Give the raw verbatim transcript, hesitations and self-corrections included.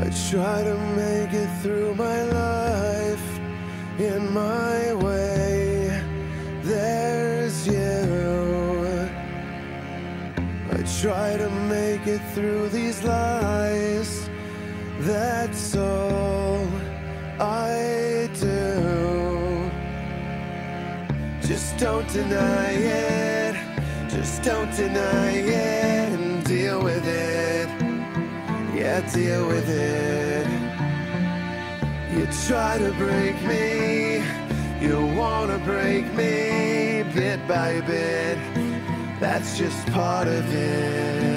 Try to make it through my life in my way. There's you. I try to make it through these lies. That's all I do. Just don't deny it. Just don't deny it and deal with it. Yeah, deal with it. You try to break me, you wanna break me bit by bit. That's just part of it.